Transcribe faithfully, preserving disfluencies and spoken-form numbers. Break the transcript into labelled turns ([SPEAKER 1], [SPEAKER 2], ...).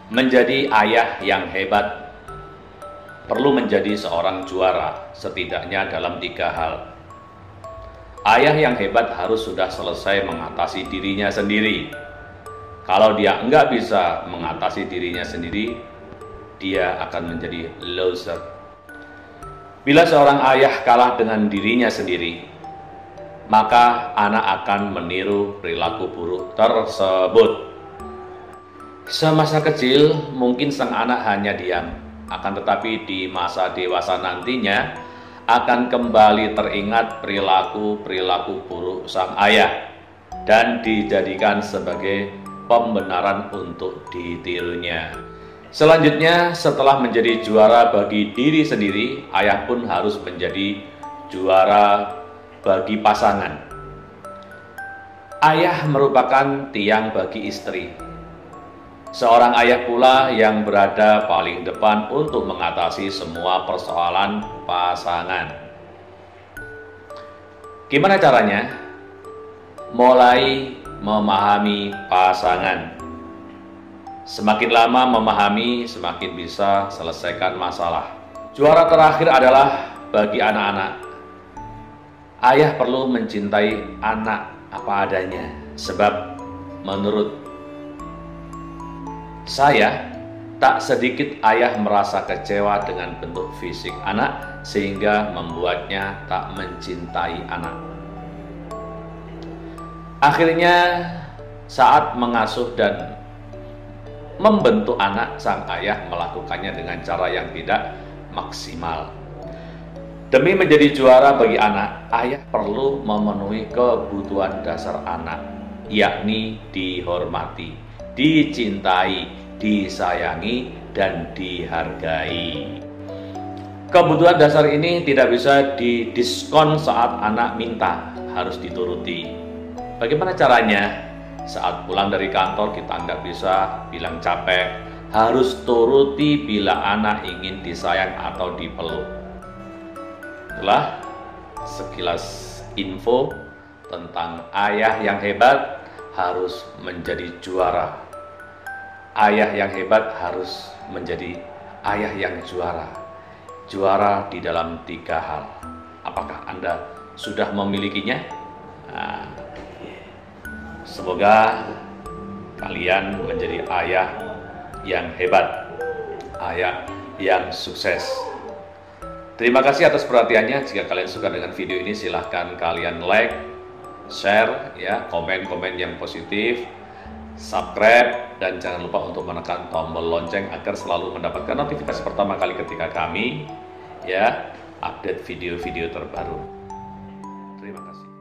[SPEAKER 1] Menjadi ayah yang hebat perlu menjadi seorang juara, setidaknya dalam tiga hal. Ayah yang hebat harus sudah selesai mengatasi dirinya sendiri. Kalau dia enggak bisa mengatasi dirinya sendiri, dia akan menjadi loser. Bila seorang ayah kalah dengan dirinya sendiri, maka anak akan meniru perilaku buruk tersebut. Semasa kecil, mungkin sang anak hanya diam, akan tetapi di masa dewasa nantinya akan kembali teringat perilaku-perilaku buruk sang ayah dan dijadikan sebagai pembenaran untuk ditirunya. Selanjutnya, setelah menjadi juara bagi diri sendiri, ayah pun harus menjadi juara bagi pasangan. Ayah merupakan tiang bagi istri. Seorang ayah pula yang berada paling depan untuk mengatasi semua persoalan pasangan. Gimana caranya? Mulai memahami pasangan. Semakin lama memahami, semakin bisa selesaikan masalah. Juara terakhir adalah bagi anak-anak. Ayah perlu mencintai anak apa adanya, sebab menurut saya, tak sedikit ayah merasa kecewa dengan bentuk fisik anak sehingga membuatnya tak mencintai anak. Akhirnya, saat mengasuh dan membentuk anak, sang ayah melakukannya dengan cara yang tidak maksimal. Demi menjadi juara bagi anak, ayah perlu memenuhi kebutuhan dasar anak, yakni dihormati, dicintai, disayangi, dan dihargai. Kebutuhan dasar ini tidak bisa didiskon saat anak minta, harus dituruti. Bagaimana caranya? Saat pulang dari kantor kita nggak bisa bilang capek, harus turuti bila anak ingin disayang atau dipeluk. Itulah sekilas info tentang ayah yang hebat harus menjadi juara. Ayah yang hebat harus menjadi ayah yang juara. Juara di dalam tiga hal. Apakah Anda sudah memilikinya? Nah, semoga kalian menjadi ayah yang hebat, ayah yang sukses. Terima kasih atas perhatiannya. Jika kalian suka dengan video ini, silahkan kalian like, share, ya, komen-komen yang positif, subscribe, dan jangan lupa untuk menekan tombol lonceng agar selalu mendapatkan notifikasi pertama kali ketika kami, ya, update video-video terbaru. Terima kasih.